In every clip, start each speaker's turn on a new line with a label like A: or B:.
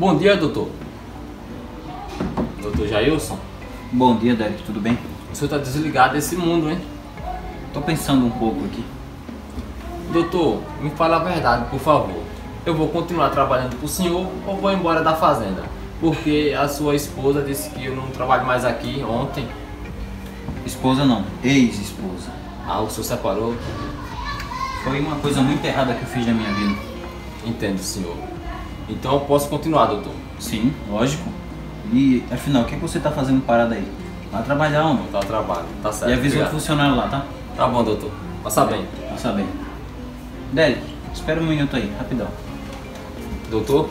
A: Bom dia, doutor. Doutor Jailson,
B: Bom dia, Derek. Tudo bem?
A: o senhor está desligado desse mundo, hein?
B: Tô pensando um pouco aqui.
A: Doutor, me fala a verdade, por favor. Eu vou continuar trabalhando pro senhor ou vou embora da fazenda? Porque a sua esposa disse que eu não trabalho mais aqui ontem.
B: Esposa não, ex-esposa.
A: Ah, o senhor separou?
B: Foi uma coisa muito errada que eu fiz na minha vida.
A: Entendo, senhor. Então eu posso continuar, doutor?
B: Sim, lógico. E afinal, o que você tá fazendo parado aí? Vai trabalhar, homem.
A: Voltar ao trabalho, tá certo.
B: E avisa o
A: obrigado.
B: funcionário lá, tá?
A: Tá bom, doutor. Passa bem.
B: Passa bem. Derek, espera um minuto aí, rapidão.
A: Doutor?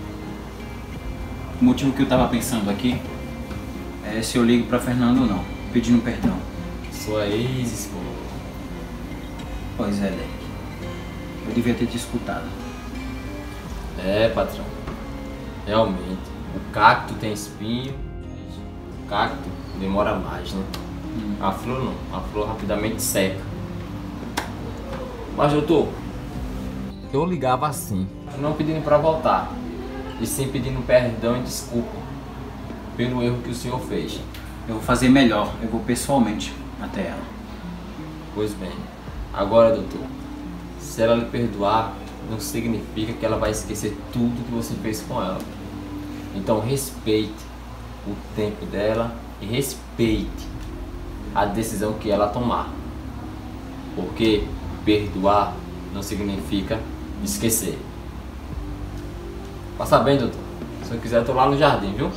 B: O motivo que eu tava pensando aqui é se eu ligo pra Fernando ou não, pedindo perdão.
A: Sua ex-esposa.
B: Pois é, Derek. Eu devia ter te escutado.
A: É, patrão. Realmente. O cacto tem espinho. O cacto demora mais, né? A flor não. A flor rapidamente seca. Mas, doutor, eu ligava assim, não pedindo pra voltar, e sim pedindo perdão e desculpa pelo erro que o senhor fez.
B: Eu vou fazer melhor, eu vou pessoalmente até ela.
A: Pois bem, agora, doutor, se ela lhe perdoar, não significa que ela vai esquecer tudo que você fez com ela. Então respeite o tempo dela e respeite a decisão que ela tomar. Porque perdoar não significa esquecer. Passa bem, doutor. Se eu quiser, eu tô lá no jardim, viu?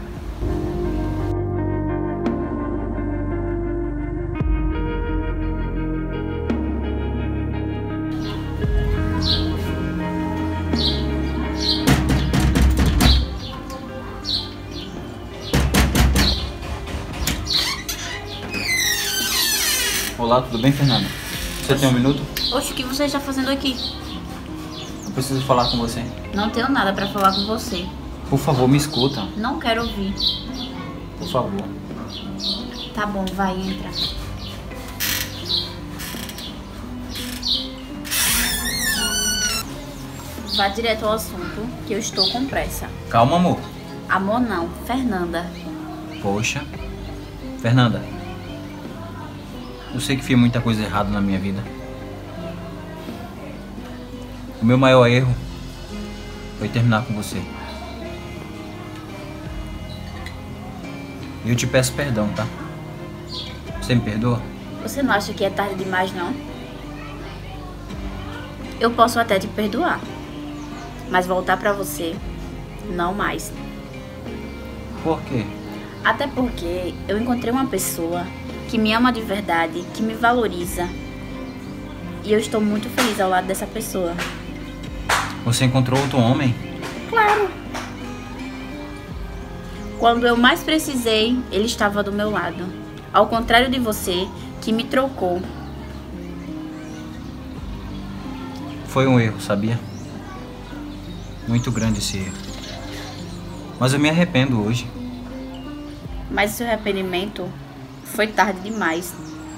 B: Olá, tudo bem, Fernanda? Você tem um minuto?
C: Oxe, o que você está fazendo aqui?
B: Eu preciso falar com você.
C: Não tenho nada pra falar com você.
B: Por favor, me escuta.
C: Não quero ouvir.
B: Por favor.
C: Tá bom, vai, entra. Vá direto ao assunto, que eu estou com pressa.
B: Calma, amor.
C: Amor não, Fernanda.
B: Poxa. Fernanda. Eu sei que fiz muita coisa errada na minha vida. O meu maior erro foi terminar com você. E eu te peço perdão, tá? Você me perdoa?
C: Você não acha que é tarde demais, não? Eu posso até te perdoar. Mas voltar pra você, não mais.
B: Por quê?
C: Até porque eu encontrei uma pessoa que me ama de verdade, que me valoriza. E eu estou muito feliz ao lado dessa pessoa.
B: Você encontrou outro homem?
C: Claro! Quando eu mais precisei, ele estava do meu lado. Ao contrário de você, que me trocou.
B: Foi um erro, sabia? Muito grande esse erro. Mas eu me arrependo hoje.
C: Mas seu arrependimento foi tarde demais.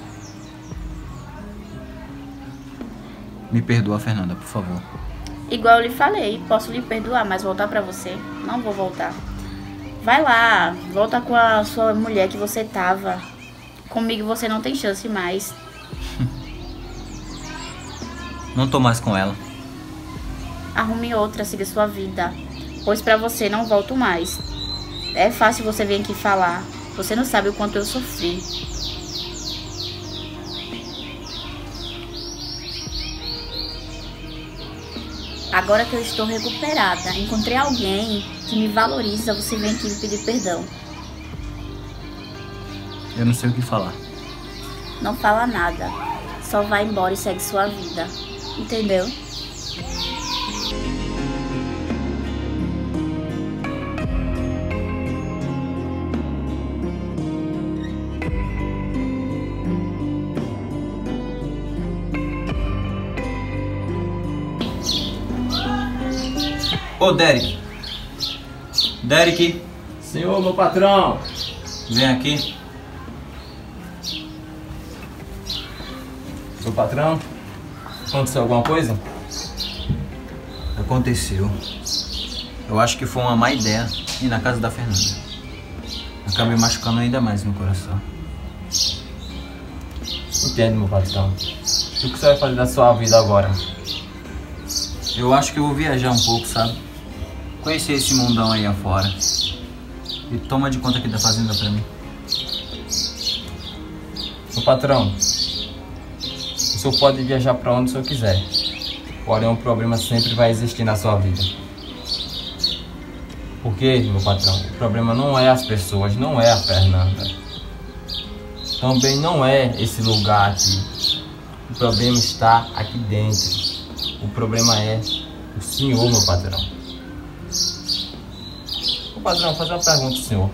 B: Me perdoa, Fernanda, por favor.
C: Igual eu lhe falei, posso lhe perdoar, mas voltar pra você, não vou voltar. Vai lá, volta com a sua mulher que você tava. Comigo você não tem chance mais.
B: Não tô mais com ela.
C: Arrume outra, siga sua vida. Pois pra você não volto mais. É fácil você vir aqui falar. Você não sabe o quanto eu sofri. Agora que eu estou recuperada, encontrei alguém que me valoriza, você vem aqui me pedir perdão.
B: Eu não sei o que falar.
C: Não fala nada. Só vai embora e segue sua vida. Entendeu?
B: Ô, Derek. Derek,
A: Senhor, meu patrão!
B: vem aqui.
A: Seu patrão? Aconteceu alguma coisa?
B: Aconteceu. Eu acho que foi uma má ideia ir na casa da Fernanda. Acabei machucando ainda mais meu coração.
A: Entendo, meu patrão. E o que você vai fazer da sua vida agora?
B: Eu acho que eu vou viajar um pouco, sabe? Conhecer esse mundão aí afora. E toma de conta aqui da fazenda pra mim.
A: Meu patrão, o senhor pode viajar pra onde o senhor quiser. Porém, um problema sempre vai existir na sua vida. Porque, meu patrão, o problema não é as pessoas, não é a Fernanda. Também não é esse lugar aqui. O problema está aqui dentro. O problema é o senhor, meu patrão. Meu patrão, vou fazer uma pergunta ao senhor.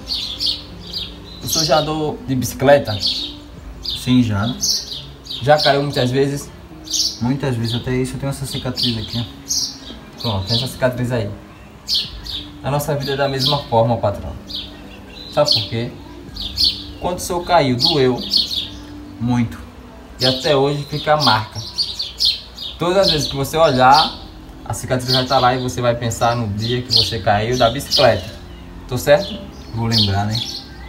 A: O senhor já andou de bicicleta?
B: Sim, já.
A: Já caiu muitas vezes?
B: Muitas vezes, até isso eu tenho essa cicatriz aqui.
A: Pronto, tem essa cicatriz aí. A nossa vida é da mesma forma, patrão. Sabe por quê? Quando o senhor caiu, doeu.
B: Muito.
A: E até hoje fica a marca. Todas as vezes que você olhar, a cicatriz vai estar lá e você vai pensar no dia que você caiu da bicicleta. Tô certo?
B: Vou lembrar, né?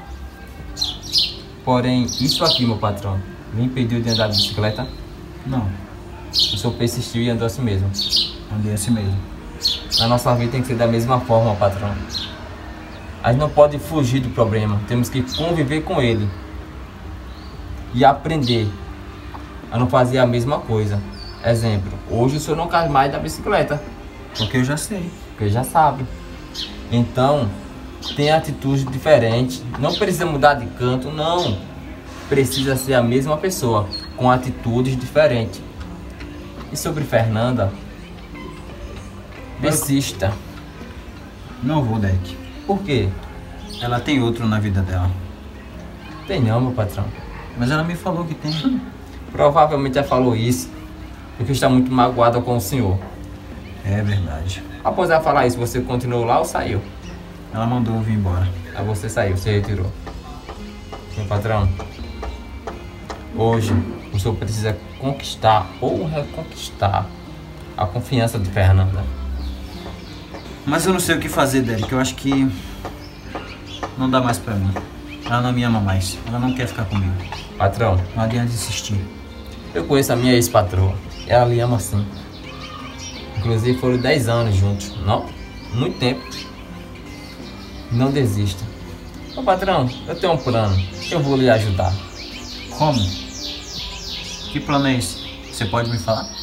A: Porém, isso aqui, meu patrão, me impediu de andar de bicicleta?
B: Não,
A: O senhor persistiu e andou assim mesmo.
B: andei assim mesmo.
A: A nossa vida tem que ser da mesma forma, patrão. A gente não pode fugir do problema. Temos que conviver com ele. E aprender a não fazer a mesma coisa. Exemplo, hoje o senhor não cai mais da bicicleta.
B: Porque eu já sei.
A: Porque já sabe. Então, tem atitude diferente. Não precisa mudar de canto, não. Precisa ser a mesma pessoa, com atitudes diferentes. E sobre Fernanda, persista.
B: Não vou, Deck.
A: Por quê?
B: Ela tem outro na vida dela.
A: Tem não, meu patrão.
B: Mas ela me falou que tem.
A: Provavelmente ela falou isso porque está muito magoada com o senhor.
B: É verdade.
A: Após ela falar isso, você continuou lá ou saiu?
B: Ela mandou eu vir embora.
A: Aí você saiu, você retirou. Meu patrão, hoje o senhor precisa conquistar ou reconquistar a confiança de Fernanda.
B: Mas eu não sei o que fazer, Derek. Eu acho que não dá mais pra mim. Ela não me ama mais. Ela não quer ficar comigo.
A: Patrão,
B: Não adianta insistir.
A: eu conheço a minha ex-patroa. Ela lhe ama sim. Inclusive foram 10 anos juntos. Não? Muito tempo. Não desista. Ô patrão, eu tenho um plano. Eu vou lhe ajudar.
B: Como? Que plano é esse? Você pode me falar?